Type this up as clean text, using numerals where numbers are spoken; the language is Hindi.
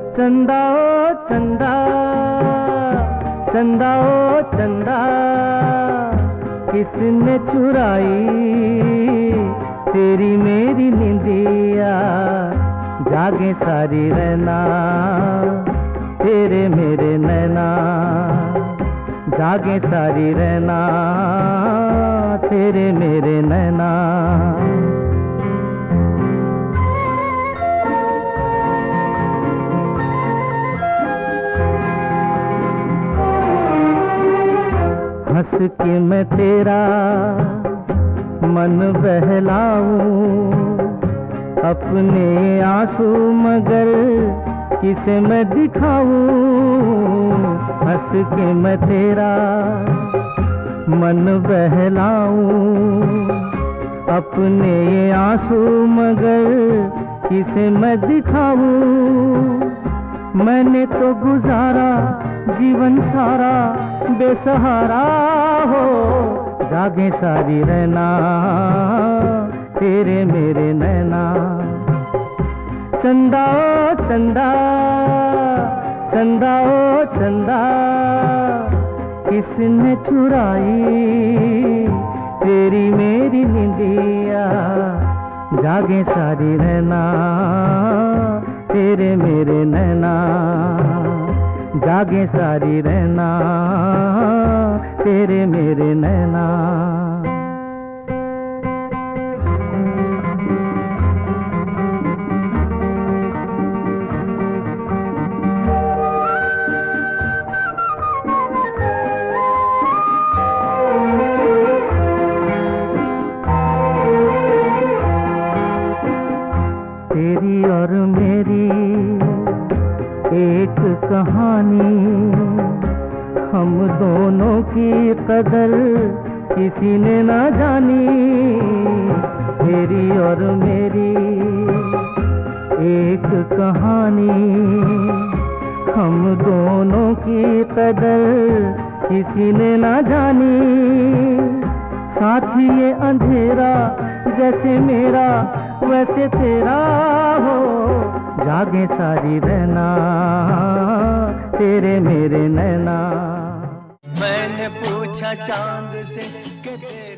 चंदा ओ चंदा, चंदा ओ चंदा, किसने चुराई तेरी मेरी निंदिया। जागे सारी रहना तेरे मेरे नैना, जागे सारी रहना तेरे मेरे नैना। हंस के मैं तेरा मन बहलाऊं, अपने आंसू मगर किसे मैं दिखाऊं। हंस के मैं तेरा मन बहलाऊं, अपने आंसू मगर किसे मैं दिखाऊं। मैंने तो गुजारा जीवन सारा बेसहारा हो। जागे सारी रहना तेरे मेरे नैना। चंदा ओ चंदा, चंदा ओ चंदा, किसने चुराई तेरी मेरी निंदिया। जागे सारी रहना तेरे मेरे नैना, जागे सारी रहना तेरे मेरे नैना। तेरी और मेरी एक कहानी, हम दोनों की कदर किसी ने ना जानी। तेरी और मेरी एक कहानी, हम दोनों की कदर किसी ने ना जानी। साथी ये अंधेरा जैसे मेरा वैसे तेरा हो। जागे सारी रहना तेरे मेरे नैना। मैंने पूछा चांद से कि